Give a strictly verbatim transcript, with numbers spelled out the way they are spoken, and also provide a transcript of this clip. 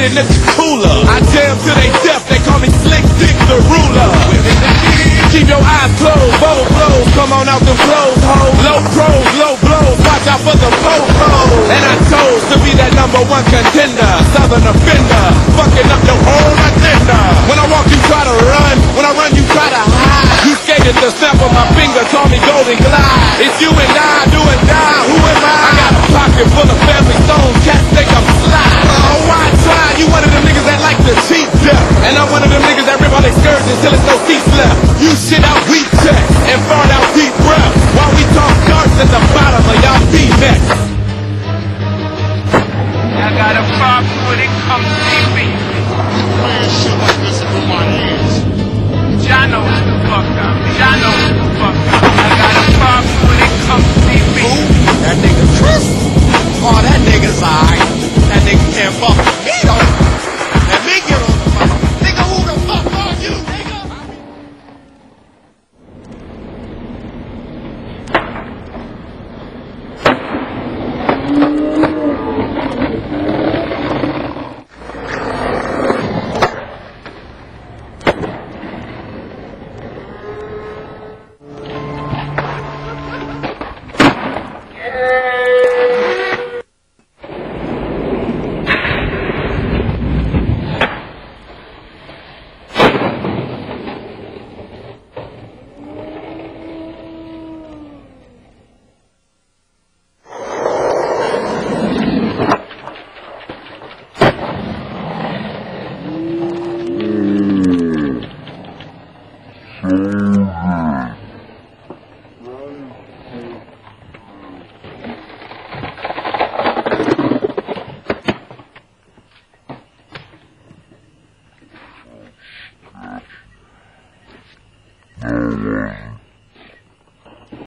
making the cooler. I jam till they deaf, they call me Slick Dick the ruler. Keep your eyes closed, bold blows, come on out them clothes, ho. Low pros, low blows, watch out for the po-pos. And I chose to be that number one contender, southern offender, fucking up your own